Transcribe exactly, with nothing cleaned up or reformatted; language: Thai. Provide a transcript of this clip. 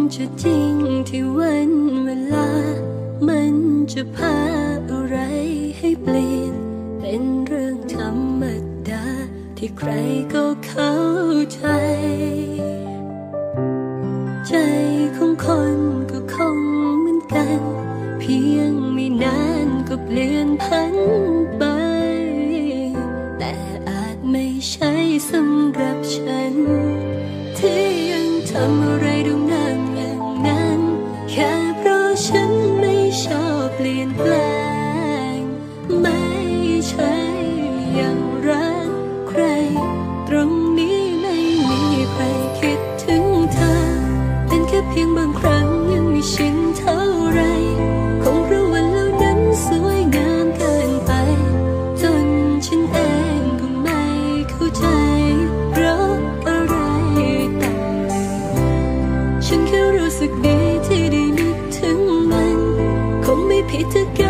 จะจริงที่วันเวลามันจะพาอะไรให้เปลี่ยนเป็นเรื่องธรรมดาที่ใครก็เข้าใจใจของคนก็คงเหมือนกันเพียงไม่นานก็เปลี่ยนพันไปแต่อาจไม่ใช่สำหรับฉันที่ยังทำอะไรดูนานอย่างนั้นแค่เพราะฉันไม่ชอบเปลี่ยนแปลงไม่ใช่อย่างรักใครตรงนี้ไม่มีใครคิดถึงเธอเป็นแค่เพียงบางครั้งยังไม่ชินเท่าไรคงเพราะวันแล้วนั้นสวยงามเกินไปจนฉันเองก็ไม่เข้าใจเพราะอะไรแต่ฉันแค่รู้สึกดีที่ได้นึกถึงมันคงไม่ผิดถ้า